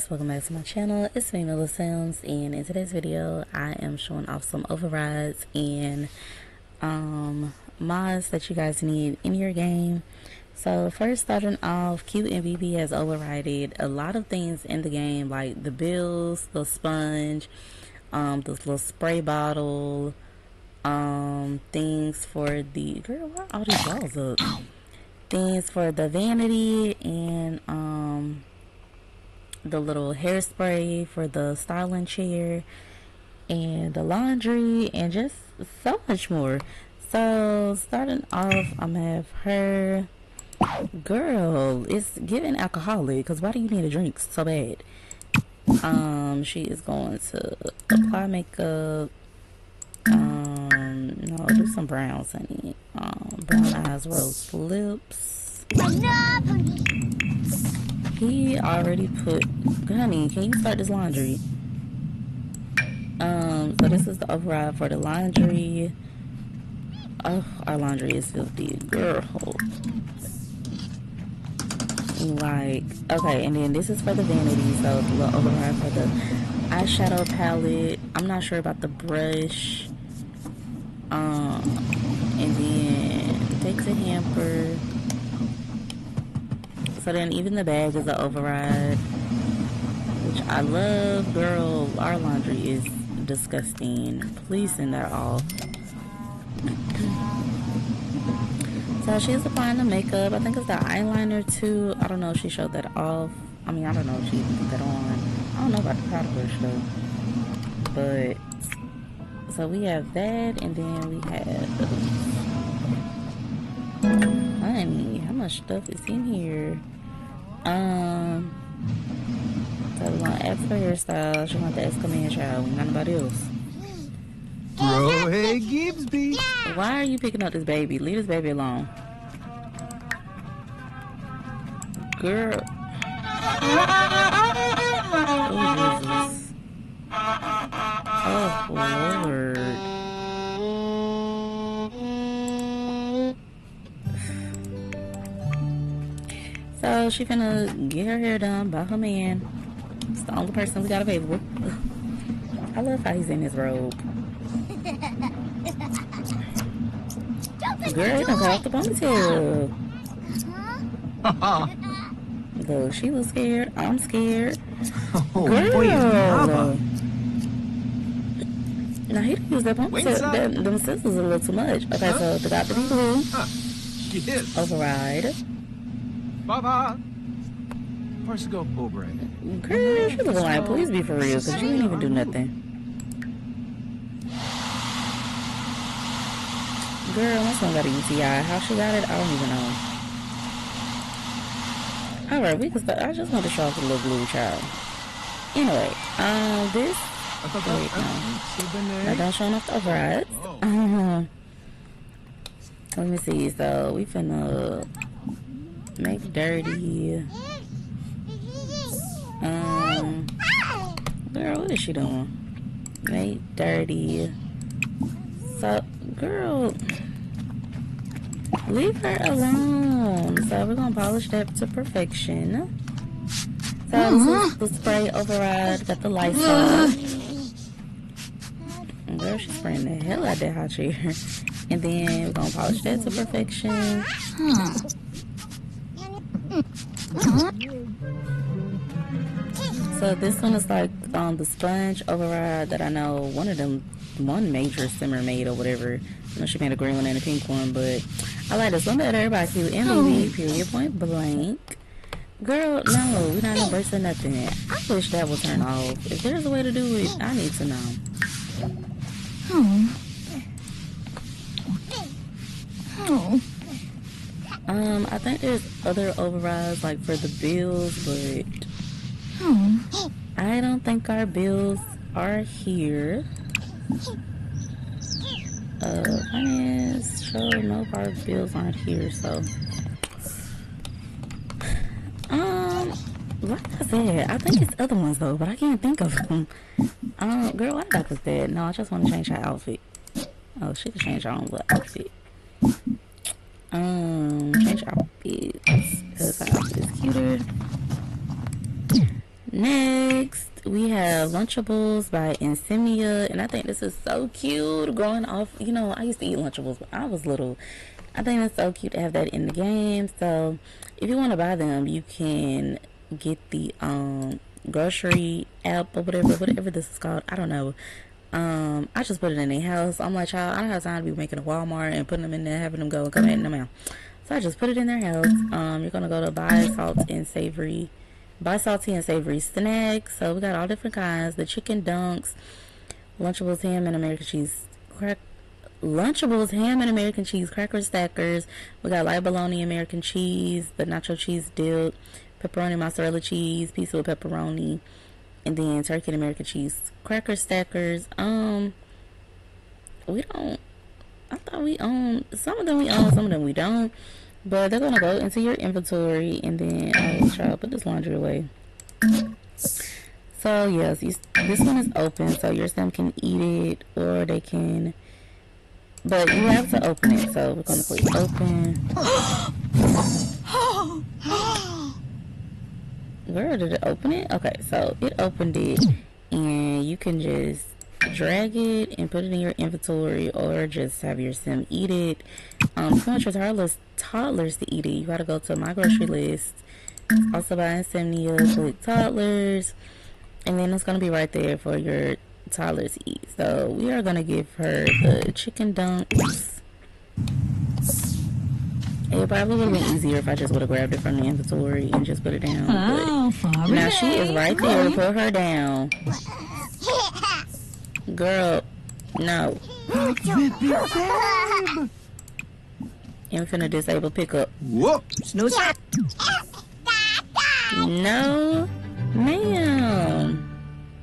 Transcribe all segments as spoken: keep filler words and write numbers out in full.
welcome back to my channel. It's me, Mila Sims, and in today's video I am showing off some overrides and um, mods that you guys need in your game. So first, starting off, Q M V P has overrided a lot of things in the game, like the bills, the sponge, um, this little spray bottle, um, things for the girl. Why are all these balls up? Things for the vanity and um. the little hairspray for the styling chair and the laundry and just so much more. So starting off, I'm gonna have her. Girl, it's giving alcoholic, because why do you need a drink so bad? Um she is going to apply makeup, um no, do some brows, honey. Um brown eyes, rose lips. He already put, honey, can you start this laundry? Um, so this is the override for the laundry. Oh, our laundry is filthy, girl. Like, okay, and then this is for the vanity, so the little override for the eyeshadow palette. I'm not sure about the brush. Um, and then takes a hamper. So then even the bag is an override, which I love. Girl, our laundry is disgusting. Please send that off. So she's applying the makeup. I think it's the eyeliner too. I don't know if she showed that off. I mean, I don't know if she even put that on. I don't know about the powder brush though. But, so we have that, and then we have, honey, how much stuff is in here? Um, so we want to ask for hairstyle. She want the Escalade child, not nobody else. Bro, hey, Gibbsby. Why are you picking up this baby? Leave this baby alone. Girl. Oh, Jesus. Oh, Lord. So she finna get her hair done by her man. It's the only person we got available. I love how he's in his robe. Girl, he done cut off the ponytail. Look, she was scared. I'm scared. Oh, girl. Now he didn't use that ponytail. Them, them scissors a little too much. Okay, so they got to be blue. Yes. Override. Baba. First go over it. Girl, she looking like, please be for real, because you didn't even do nothing. Girl, my son got a U T I. How she got it, I don't even know. Alright, we can start. I just want to show off the little blue child. Anyway, um, this. Wait, no. I don't show off the overrides. Uh-huh. Let me see. So, we finna make dirty. Um, girl, what is she doing? Make dirty. So, girl, leave her alone. So we're gonna polish that to perfection. So this is the spray override. Got the lights on. Girl, she's spraying the hell out of that hot chair. And then we're gonna polish that to perfection. So this one is like um the sponge override that I know one of them. One major simmer made or whatever. I know she made a green one and a pink one, but I like this one better. Everybody cute. M V P, period, point blank. Girl, no, we're not embracing nothing. I wish that would turn off. If there's a way to do it, I need to know. Oh. Oh. Um, I think there's other overrides like for the bills, but oh. I don't think our bills are here. Uh, finance, show no of our bills aren't here, so. Um, like I said, I think it's other ones though, but I can't think of them. Um, girl, why did I put that? No, I just want to change her outfit. Oh, she can change her own little outfit. Um, change outfits because her outfit is cuter. Next, we have Lunchables by Insomnia, and I think this is so cute. Going off, you know, I used to eat Lunchables when I was little. I think it's so cute to have that in the game. So, if you want to buy them, you can get the um grocery app or whatever, whatever this is called. I don't know. Um, I just put it in the house. I'm like, child, I don't have time to be making a Walmart and putting them in there, having them go and come in the mail. So I just put it in their house. Um, you're gonna go to buy salt and savory, buy salty and savory snacks. So we got all different kinds. The chicken dunks, Lunchables ham and American cheese crack, Lunchables ham and American cheese cracker stackers. We got light bologna American cheese, the nacho cheese dip, pepperoni mozzarella cheese, pizza with pepperoni, and then turkey and American cheese cracker stackers. Um, we don't. I thought we own some of them. We own some of them. We don't. But they're gonna go into your inventory, and then I'll try to put this laundry away. So yes, you, this one is open, so your sim can eat it, or they can. But you have to open it, so we're gonna click open. Where did it open it? Okay, so it opened it, and you can just drag it and put it in your inventory, or just have your sim eat it. Um, if you want your toddlers, toddlers to eat it, you gotta go to my grocery list. Also by Insomnia, click toddlers, and then it's gonna be right there for your toddlers to eat. So we are gonna give her the chicken dunks. It probably would have been easier if I just would have grabbed it from the inventory and just put it down. Oh, But now she is right there. Put her down. Girl, no. I'm finna disable pickup. Whoops. No, No, ma'am.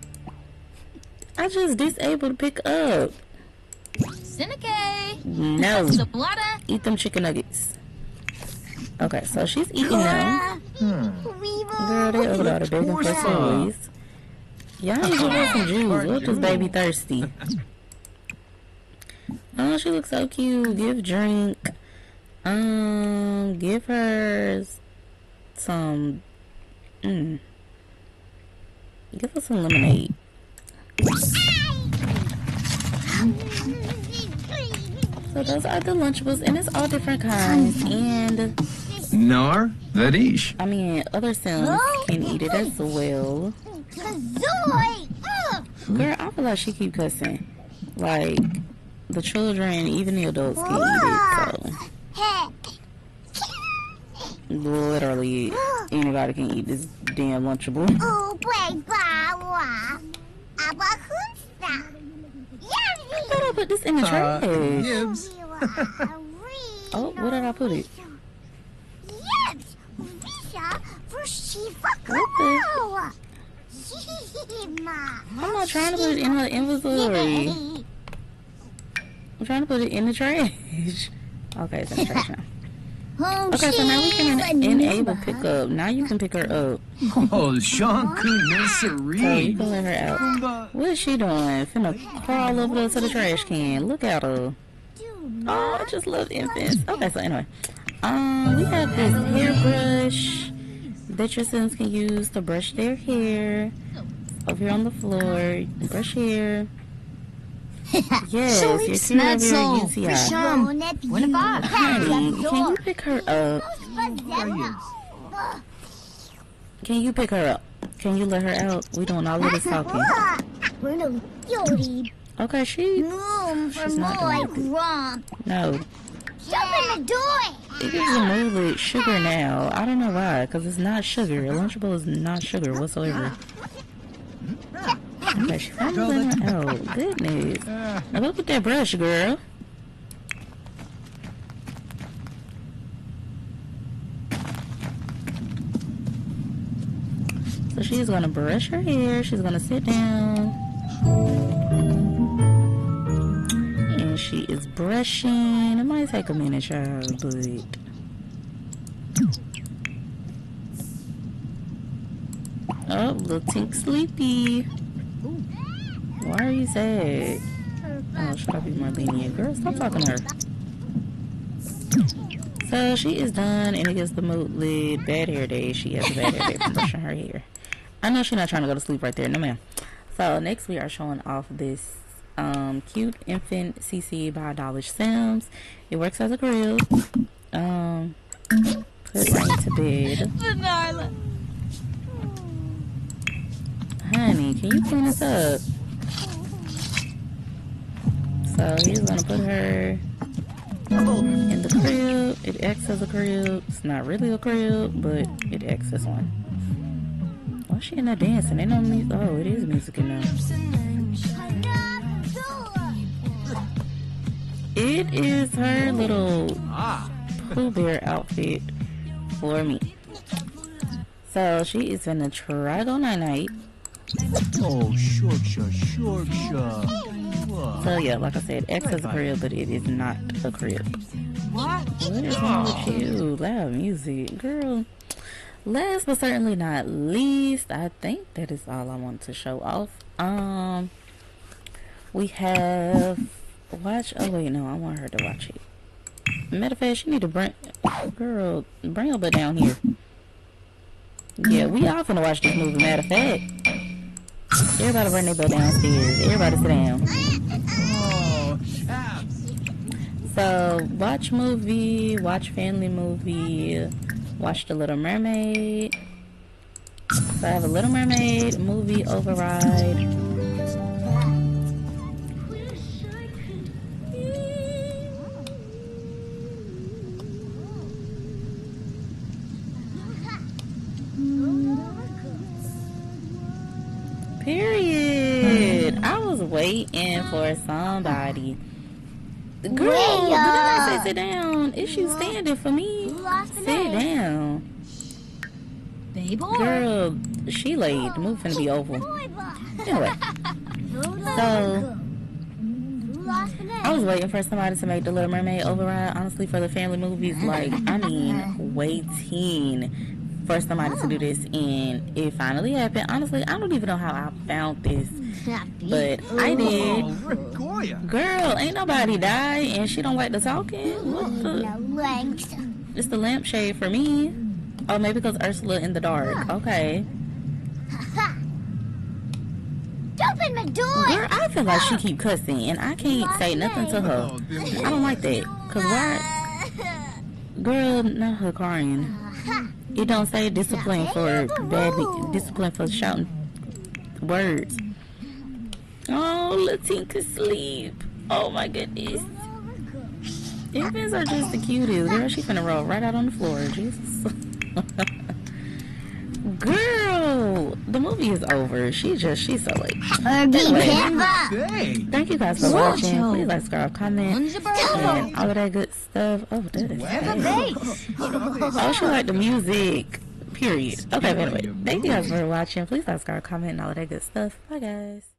I just disabled pick up. Seneca. No. Chocolata. Eat them chicken nuggets. Okay, so she's eating now. Girl, they over there begging for toys. Y'all need to get some juice. Look, this baby thirsty. Oh, she looks so cute. Give drink. Um, give her some. Mm. Give her some lemonade. So those are the Lunchables, and it's all different kinds. And Nar, Vadish. I mean, other sims can eat it as well. Girl, I feel like she keep cussing. Like, the children, even the adults can eat it, so. Literally, anybody can eat this damn Lunchable. I thought I put this in the Uh, trash. Gibbs. Oh, where did I put it? What the? I'm not trying to put it in her inventory. I'm trying to put it in the trash. Okay, it's in the trash now. Okay, so now we can en enable pickup. Now you can pick her up. Oh, Sean So you Nursery. can let her out. What is she doing? Finna crawl over there to the trash can. Look at her. Oh, I just love infants. Okay, so anyway. Um, we have this hairbrush that your sims can use to brush their hair. Over here on the floor. Brush hair. Yes, you're cured of your U T I. Honey, can you pick her up? Can you pick her up? Can you let her out? We doing all of this talking. Okay, she. She's not doing it. No. It gives a mood with sugar now. I don't know why, because it's not sugar. Lunchable is not sugar whatsoever. Okay, she finally let her out. Goodness. Now look at that brush, girl. So she's gonna brush her hair. She's gonna sit down. And she is brushing. It might take a minute, child, but... Oh, little Tink sleepy. Why are you sad? Oh, should I be more lenient? Girl, stop talking to her. So she is done, and it gets the mood lid bad hair day. She has a bad hair day from brushing her hair. I know she's not trying to go to sleep right there. No, ma'am. So next we are showing off this um, cute infant C C by Dollar Sims. It works as a crib. Um, put Rain to bed. Vanilla. Honey, can you clean this up? So he's gonna put her in the crib. It acts as a crib. It's not really a crib, but it acts as one. Why is she in there dancing? Ain't no music. Oh, it is music in there. It is her little Pooh Bear outfit for me. So she is gonna try go night night. Oh, short short, short short. So yeah, like I said, X is a crib, but it is not a crib. What? What is wrong with you? Loud music, girl. Last but certainly not least, I think that is all I want to show off. Um, we have watch. Oh wait, no, I want her to watch it. Matter of fact, she need to bring, girl, bring her butt down here. Yeah, we all finna watch this movie. Matter of fact, everybody bring their butt downstairs. Everybody sit down. Oh, chaps. So watch movie, watch family movie, watch The Little Mermaid. So I have a Little Mermaid movie override. Period. I was waiting for somebody. Girl, did I not say sit down? Is you standing for me? Sit down. Baby boy. Girl, she laid. The movie finna be over. Anyway. So, I was waiting for somebody to make The Little Mermaid override. Honestly, for the family movies, like, I mean, waiting for somebody to do this, and it finally happened. Honestly, I don't even know how I found this, but I did. Oh, Rick Goya. Girl, ain't nobody died, and she don't like the talking. What the? It's the lampshade for me. Oh, maybe because Ursula in the dark. Okay. Open my door. Girl, I feel like she keep cussing, and I can't say nothing to her. I don't like that. Cause why? Girl, not her crying. It don't say discipline for bad, discipline for shouting words. Oh, Latinka sleep. Oh my goodness. Infants are just the cutest. Girl, she finna roll right out on the floor. Jesus. Girl, the movie is over. She just, she's so late. Anyway, Hey. thank you guys for watching. Please like, subscribe, comment, and all of that good stuff. Oh, that is nice. Oh, she like the music. Period. Okay, but anyway, thank you guys for watching. Please like, subscribe, comment, and all of that good stuff. Bye, guys.